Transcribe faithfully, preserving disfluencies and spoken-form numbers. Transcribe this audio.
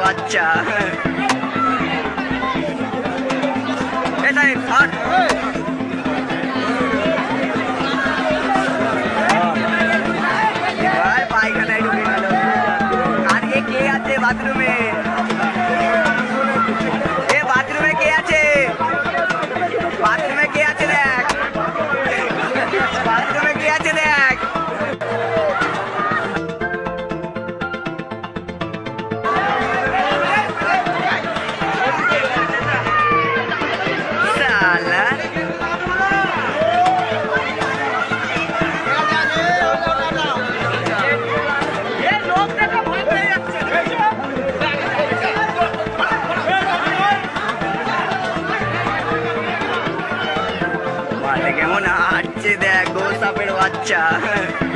বাচ্চা। এটাই হাট পায়খানায় ঢুকে গেল। আজকে কে আছে বাথরুমে? এ বাথরুমে কে আছে? বাথরুমে কে আছে দেখ, বাথরুমে কে আছে দেখ। কেমন হাঁটছে দেখ, গো সাপের বাচ্চা।